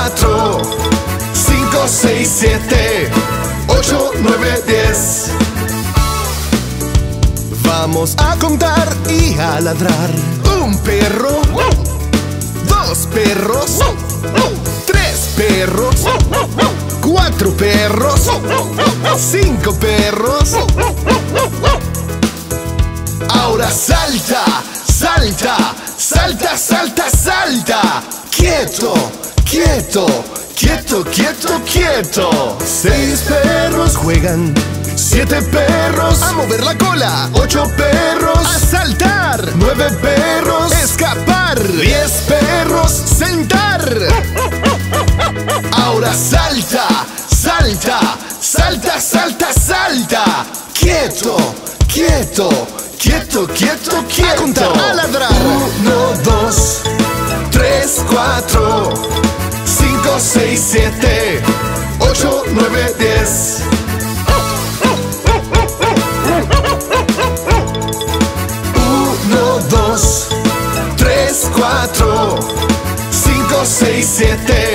4, 5, 6, 7, 8, 9, 10. Vamos a contar y a ladrar. Un perro, dos perros, tres perros, cuatro perros, cinco perros. Ahora salta, salta, salta, salta, salta. Quieto, quieto, quieto, quieto, quieto. 6 perros juegan, 7 perros a mover la cola, 8 perros a saltar, 9 perros escapar, 10 perros sentar. Ahora salta, salta, salta, salta, salta. Quieto, quieto, quieto, quieto, quieto. A contar, a ladrar. 1, 2, 3, 4, 5, 6, 7, 8, 9, 10. 1, 2, 3, 4, 5, 6, 7,